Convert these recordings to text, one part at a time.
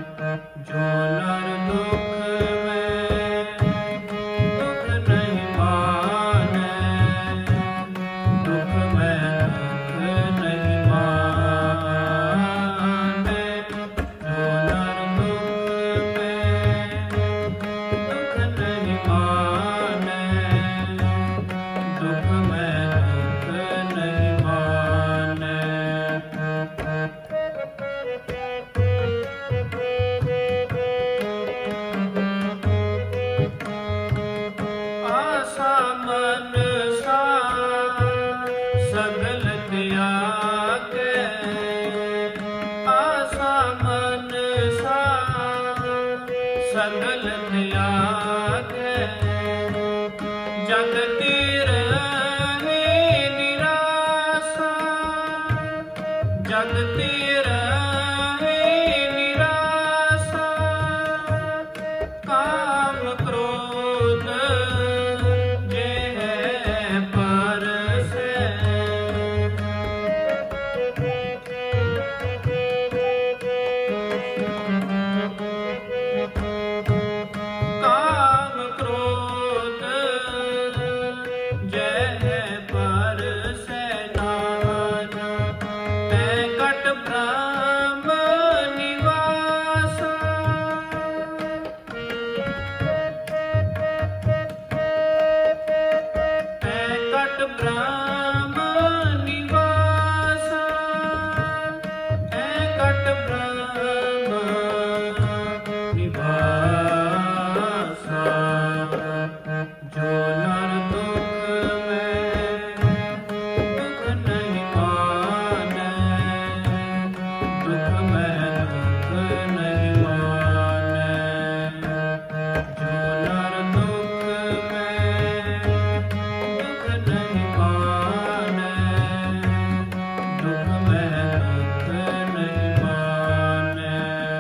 जो नर दुख में दुख नहीं माने, दुख में दुख नहीं माने। जो नर दुख में दुख नहीं माने, दुख में दुख नहीं माने। आसा मनसा सगल त्यागे, आसा मनसा सगल त्यागे। जगती रहे निराशा, जगती रहे निराशा। काम क्रोध ब्रह्म निवासा, एकट ब्रह्म निवासा। जो नर दुख में दुख नहीं माने, दुख में दुख नहीं माने। जो नर दुख में दुख नहीं माने, दुख में दुख नहीं माने।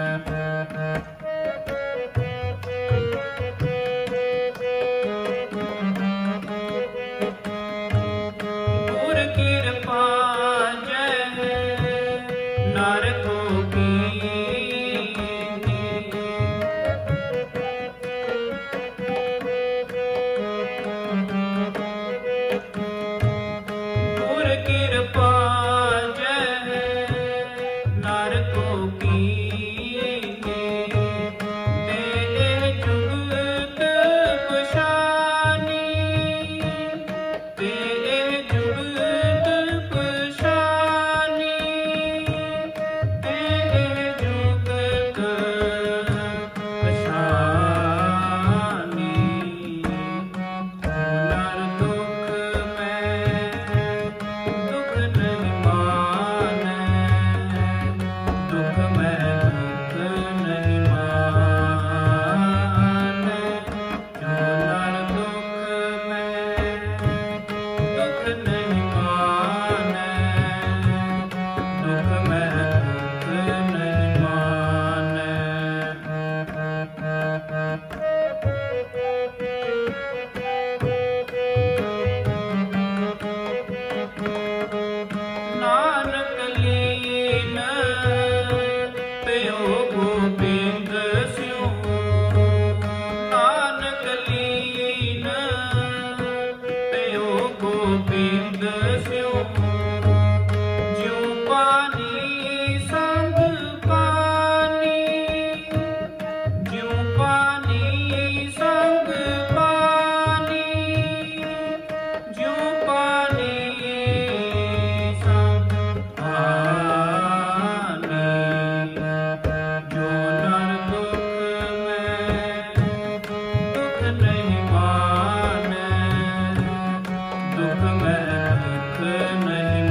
गुर कृपा जय नर को कीनी, गुर कृपा जय नर को कीनी। दे जुगत कुशानी, दे जुगत कुशानी, दे जुगत कुशानी। नर दुख में दुख नहीं माने, दुख में दुख नहीं माने। जो नर दुख में दुख नहीं माने, दुख में दुख नहीं माने। नानक लीन प्यो गोबिंद स्यो, नानक लीन प्यो गोबिंद स्यो। ज्यों पानी संग पानी, ज्यों पानी संग पानी, ज्यों पानी संग पानी। जो नर दुख में दुख नहीं माने, दुख में दुख नहीं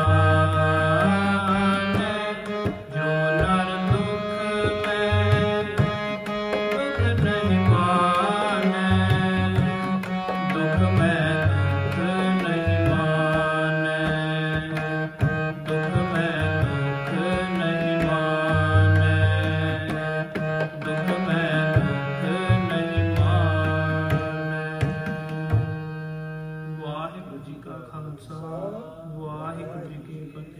माने। जो नर दुख में दुख नहीं माने, दुख में दुख नहीं माने, दुख में दुख नहीं माने, दुख में दुख नहीं माने। वाहिगुरु जी का खालसा, वाहिगुरु जी की फतेह।